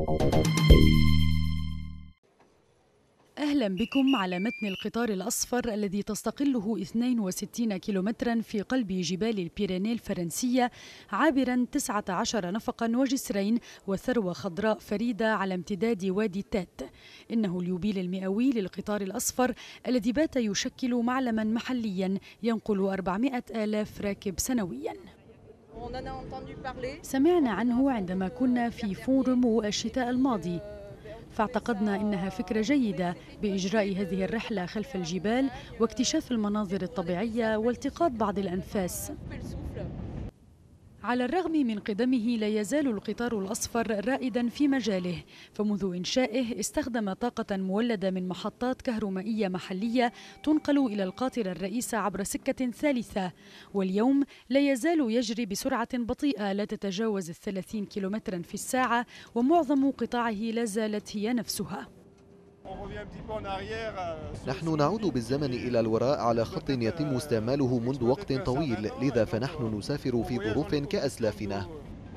أهلا بكم على متن القطار الأصفر الذي تستقله 62 كيلومترا في قلب جبال البيرينيه الفرنسية، عابرا 19 نفقا وجسرين وثروة خضراء فريدة على امتداد وادي تات. إنه اليوبيل المئوي للقطار الأصفر الذي بات يشكل معلما محليا ينقل 400 آلاف راكب سنويا. سمعنا عنه عندما كنا في فورمو الشتاء الماضي، فاعتقدنا إنها فكرة جيدة بإجراء هذه الرحلة خلف الجبال واكتشاف المناظر الطبيعية والتقاط بعض الأنفاس. على الرغم من قدمه لا يزال القطار الأصفر رائدا في مجاله، فمنذ إنشائه استخدم طاقة مولدة من محطات كهرومائية محلية تنقل إلى القاطرة الرئيسة عبر سكة ثالثة، واليوم لا يزال يجري بسرعة بطيئة لا تتجاوز 30 كيلومترا في الساعة، ومعظم قطاعه لا زالت هي نفسها. نحن نعود بالزمن إلى الوراء على خط يتم استعماله منذ وقت طويل، لذا فنحن نسافر في ظروف كأسلافنا.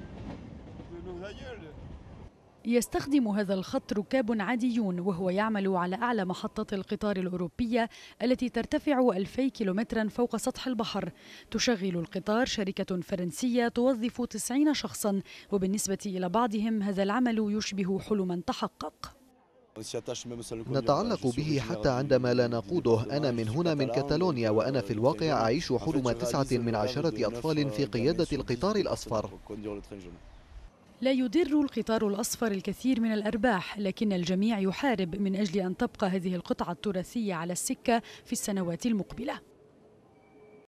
يستخدم هذا الخط ركاب عاديون، وهو يعمل على أعلى محطات القطار الأوروبية التي ترتفع 2000 كيلومترا فوق سطح البحر. تشغل القطار شركة فرنسية توظف 90 شخصا، وبالنسبة إلى بعضهم هذا العمل يشبه حلما تحقق. نتعلق به حتى عندما لا نقوده. أنا من هنا من كاتالونيا، وأنا في الواقع أعيش حلم 19 أطفال في قيادة القطار الأصفر. لا يدر القطار الأصفر الكثير من الأرباح، لكن الجميع يحارب من أجل أن تبقى هذه القطعة التراثية على السكة في السنوات المقبلة.